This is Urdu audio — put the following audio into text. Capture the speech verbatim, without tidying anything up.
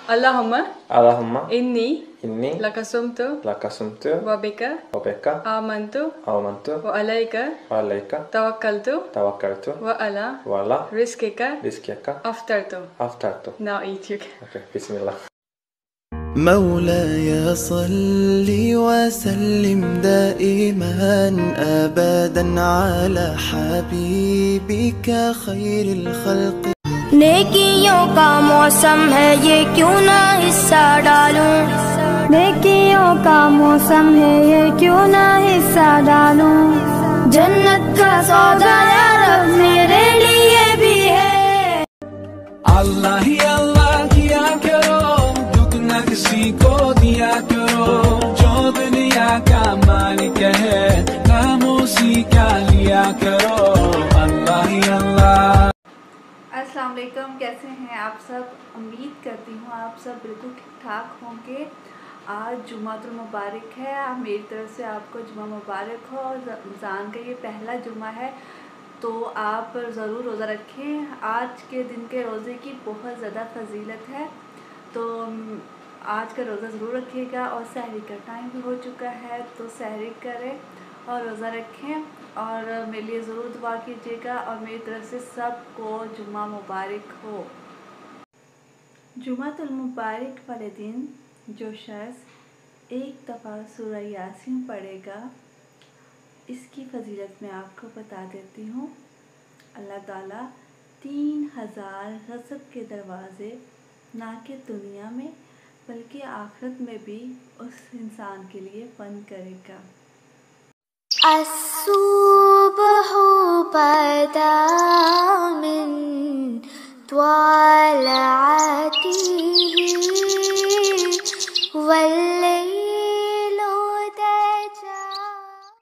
اللهم اللهم إني إني لك صمت لك صمت وبك وبك آمنت آمنت وعليك وعليك توكلت توكلت وعلى وعلى رزقك رزقك أفطرت. أفطرت. Now eat you can. Okay, بسم الله. مولاي صل وسلم دائما أبدا على حبيبك خير الخلق. نیکیوں کا موسم ہے یہ کیوں نہ حصہ ڈالوں، نیکیوں کا موسم ہے یہ کیوں نہ حصہ ڈالوں، جنت کا سودا یا رب میرے لیے بھی ہے۔ اللہ ہی اللہ کیا کرو، دکھ نہ کسی کو دیا کرو، جو دنیا کا مالک ہے کام اسی کا لیا کرو، اللہ ہی اللہ۔ السلام علیکم، کیسے ہیں آپ سب؟ امید کرتی ہوں آپ سب بالکل ٹھیک ٹھاک ہوں گے۔ آج جمعہ المبارک ہے، میری طرف سے آپ کو جمعہ مبارک ہو، اور رمضان کا یہ پہلا جمعہ ہے تو آپ ضرور روزہ رکھیں۔ آج کے دن کے روزے کی بہت زیادہ فضیلت ہے، تو آج کا روزہ ضرور رکھیے گا، اور سحری کا ٹائم بھی ہو چکا ہے تو سحری کریں اور روزہ رکھیں، اور میرے لیے ضرور دعا کیجیے گا، اور میری طرف سے سب کو جمعہ مبارک ہو۔ جمعہ المبارک والے دن جو شخص ایک دفعہ سورہ یاسین پڑھے گا، اس کی فضیلت میں آپ کو بتا دیتی ہوں۔ اللہ تعالیٰ تین ہزار رزق کے دروازے نہ کہ دنیا میں بلکہ آخرت میں بھی اس انسان کے لیے بند کرے گا۔ الصبح بدا من طلعته والليل